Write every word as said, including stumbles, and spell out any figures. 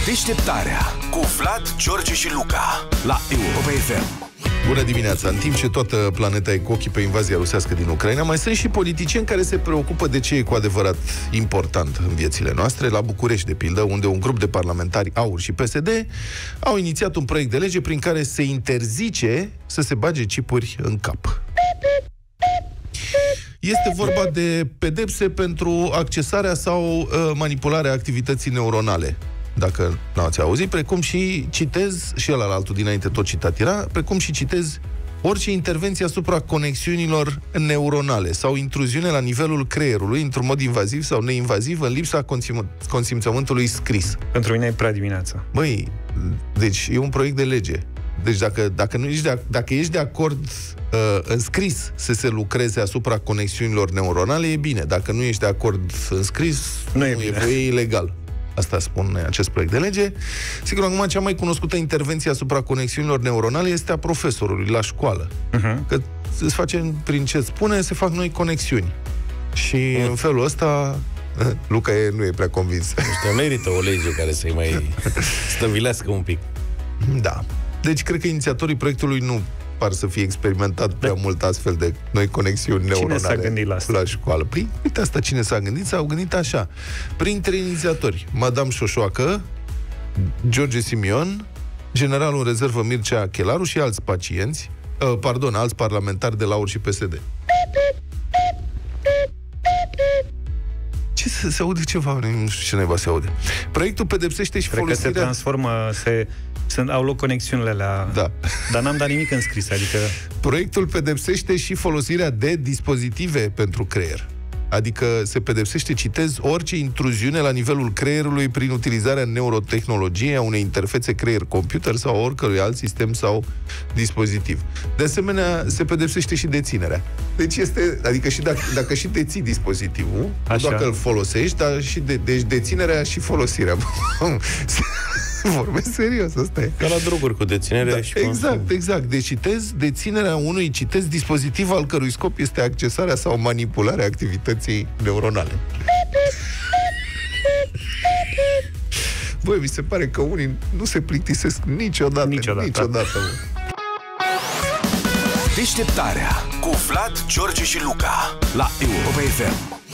Deșteptarea cu Vlad, George și Luca la Europa F M. Bună dimineața! În timp ce toată planeta e cu ochii pe invazia rusească din Ucraina, mai sunt și politicieni care se preocupă de ce e cu adevărat important în viețile noastre. La București, de pildă, unde un grup de parlamentari AUR și P S D au inițiat un proiect de lege prin care se interzice să se bage chipuri în cap. Este vorba de pedepse pentru accesarea sau uh, manipularea activității neuronale, dacă n-ați auzit, precum și, citez, și ăla la altul dinainte tot citat era, precum și, citez, orice intervenție asupra conexiunilor neuronale sau intruziune la nivelul creierului, într-un mod invaziv sau neinvaziv, în lipsa consim- consimțământului scris. Pentru mine e prea dimineața. Băi, deci e un proiect de lege. Deci dacă, dacă, nu ești, de, dacă ești de acord uh, în scris să se lucreze asupra conexiunilor neuronale, e bine. Dacă nu ești de acord în scris, nu, nu e, e, e ilegal. Asta spune acest proiect de lege. Sigur, acum cea mai cunoscută intervenție asupra conexiunilor neuronale este a profesorului la școală. Uh-huh. Că se face, prin ce spune, se fac noi conexiuni. Și uh. în felul ăsta Luca e, nu e prea convins. Ăștia merită o lege care să-i mai stăvilească un pic. Da. Deci cred că inițiatorii proiectului nu par să fie experimentat prea da. mult astfel de noi conexiuni cine neuronale s-a gândit la, asta? la școală. Prin, uite asta, cine s-a gândit? S-au gândit așa. Printre inițiatori, Madame Șoșoacă, George Simion, generalul în rezervă Mircea Achelaru și alți pacienți, uh, pardon, alți parlamentari de la AUR și P S D. Ce se, se aude ceva? Nu știu ce naiba se aude. Proiectul pedepsește și Cred folosirea... că se transformă, se... Sunt, au loc conexiunile la... Da. Dar n-am dat nimic în scris, adică... Proiectul pedepsește și folosirea de dispozitive pentru creier. Adică se pedepsește, citez, orice intruziune la nivelul creierului prin utilizarea neurotehnologiei a unei interfețe creier-computer sau oricărui alt sistem sau dispozitiv. De asemenea, se pedepsește și deținerea. Deci este, adică și dacă, dacă și deții dispozitivul, așa, dacă îl folosești, dar și de, deci deținerea și folosirea. Vorbesc serios, asta e. Ca la droguri, cu deținerea da, și exact, consum. exact. Deci citez, deținerea unui, citez, dispozitiv al cărui scop este accesarea sau manipularea activității neuronale. Băi, mi se pare că unii nu se plictisesc niciodată. Niciodată. niciodată Deșteptarea cu Vlad, George și Luca la Europa F M.